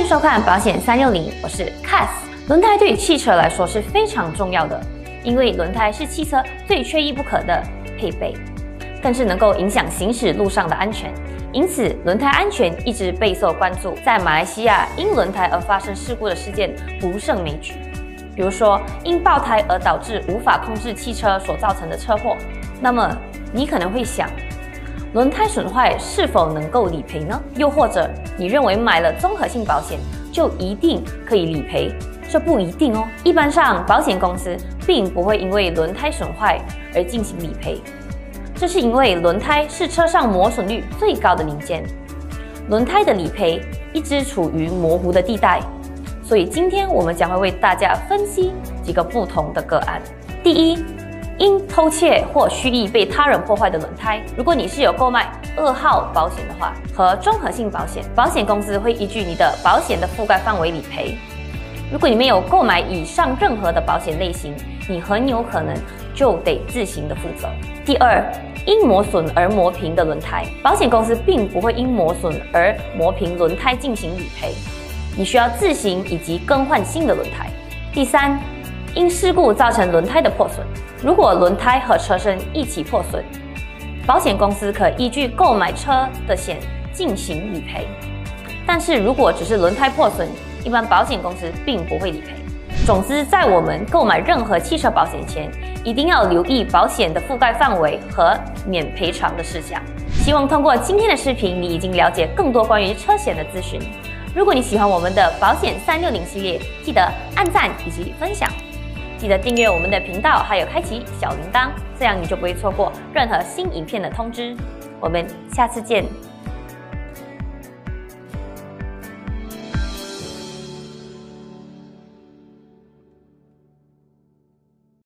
收看保险360，我是 Cass。轮胎对汽车来说是非常重要的，因为轮胎是汽车最缺一不可的配备，更是能够影响行驶路上的安全。因此，轮胎安全一直备受关注。在马来西亚，因轮胎而发生事故的事件不胜枚举，比如说因爆胎而导致无法控制汽车所造成的车祸。那么，你可能会想，轮胎损坏是否能够理赔呢？又或者你认为买了综合性保险就一定可以理赔？这不一定哦。一般上，保险公司并不会因为轮胎损坏而进行理赔，这是因为轮胎是车上磨损率最高的零件，轮胎的理赔一直处于模糊的地带。所以今天我们将会为大家分析几个不同的个案。第一，因偷窃或蓄意被他人破坏的轮胎，如果你是有购买2号保险的话，和综合性保险，保险公司会依据你的保险的覆盖范围理赔。如果你没有购买以上任何的保险类型，你很有可能就得自行的负责。第二，因磨损而磨平的轮胎，保险公司并不会因磨损而磨平轮胎进行理赔，你需要自行以及更换新的轮胎。第三，因事故造成轮胎的破损，如果轮胎和车身一起破损，保险公司可依据购买车的险进行理赔。但是如果只是轮胎破损，一般保险公司并不会理赔。总之，在我们购买任何汽车保险前，一定要留意保险的覆盖范围和免赔偿的事项。希望通过今天的视频，你已经了解更多关于车险的资讯。如果你喜欢我们的保险360系列，记得按赞以及分享。记得订阅我们的频道，还有开启小铃铛，这样你就不会错过任何新影片的通知。我们下次见。